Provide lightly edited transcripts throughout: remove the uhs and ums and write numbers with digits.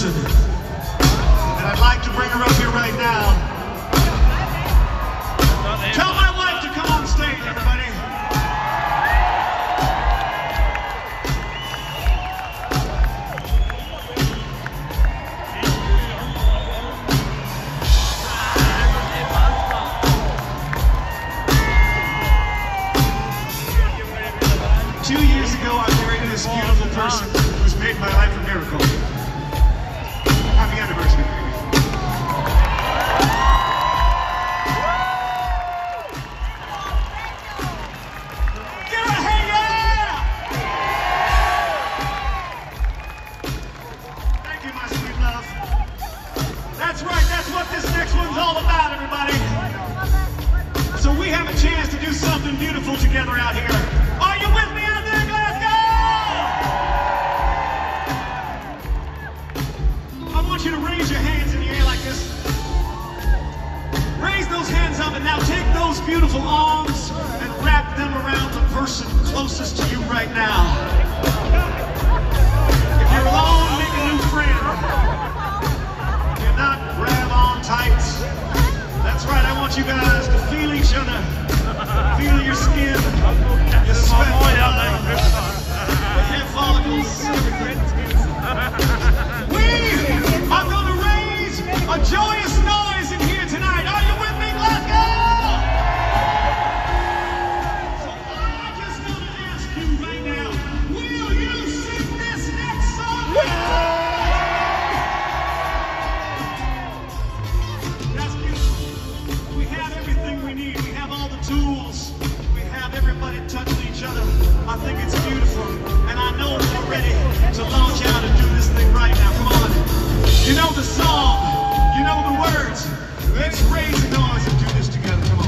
person. And I'd like to bring her up here right now. Tell my wife to come on stage, everybody. 2 years ago, I married this beautiful person who's made my life a miracle. Happy anniversary, baby. Give it a hey, yeah! Thank you, my sweet love. That's right, that's what this next one's all about, everybody. So we have a chance to do something beautiful together out here. Are you with me out there, Glasgow? I want you to raise your hands in the air like this. Raise those hands up and now take those beautiful arms and wrap them around the person closest to you right now. If you're alone, make a new friend. If you're not, grab on tight. That's right, I want you guys to feel each other. Feel your skin, your sweat, your hair follicles, everything. We are going to raise a joyous noise in here tonight. Are you with me, Glasgow? So I just want to ask you right now, will you sing this next song? That's beautiful. We have everything we need. We have all the tools. We have everybody touching each other. I think it's beautiful. And I know we're ready to launch out and do this thing right now. Come on. You know the song. You know the words. Let's raise the noise and do this together. Come on.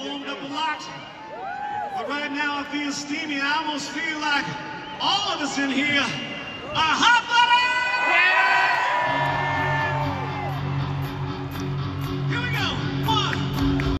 warmed up a lot, but right now I feel steamy. I almost feel like all of us in here are hot.